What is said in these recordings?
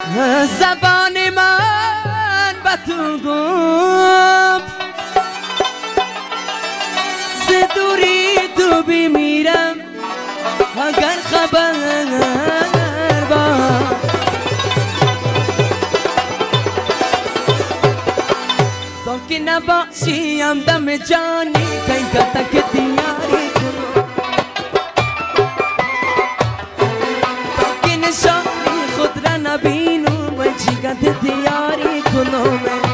زبان من به تو گفت ز دوری تو بمیرم اگر خبر با تو که نباشیم دم جانی کئی کتا که دیاری کنو تو که نشانی خود را نبینو من چیکت دیاری کنو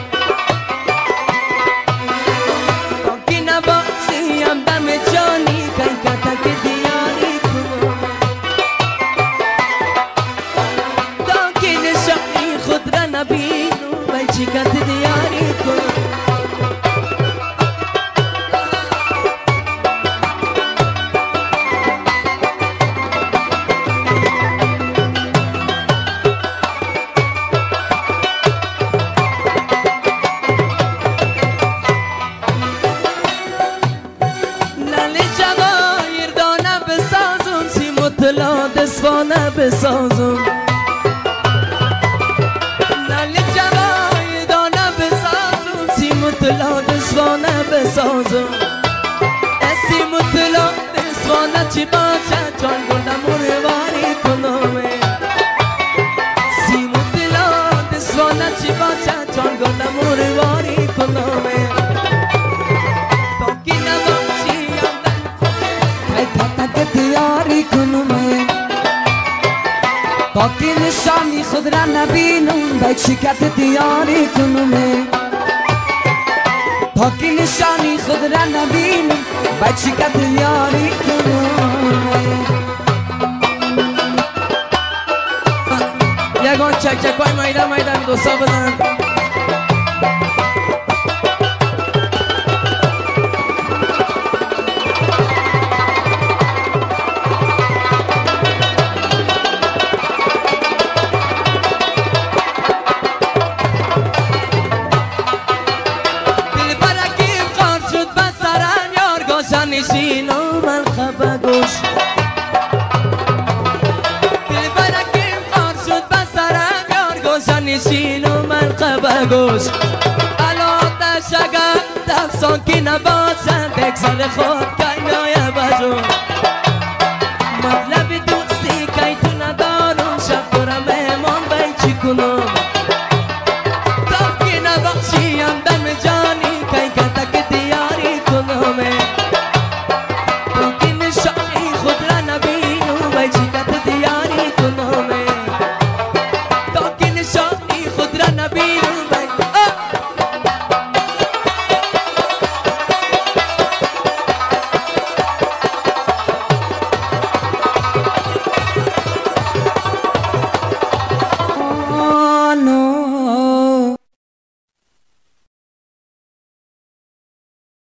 تو که نباشیم دم جانی کئی کتا که دیاری کنو تو که نشانی خود را نبینو من چیکت دیاری کنو دسوانه بسازم لال جوای دانه بسازم سیموتلا دسوانه بسازم سیموتلا دسوانه چی باشه چون گندم روانی کنم سیموتلا دسوانه چی باشه چون گندم روانی کنم تو کی نباشی کئی کتا که دیاری کنم تا که نشانی خود را نبینم باید شکت دیاری کنم تا که نشانی خود را نبینم باید شکت دیاری کنم یکان چک چک های مایده مایده می دوستا بزن نشینو من خبه گوش دل برکیم خار شد بسرم یار گوشن نشینو من خبه گوش الا تشگر دفسان که نباشن دکسر خود که نایه بجون مطلب دوستی که تو ندارم شب دارم مهمان بین چی کنم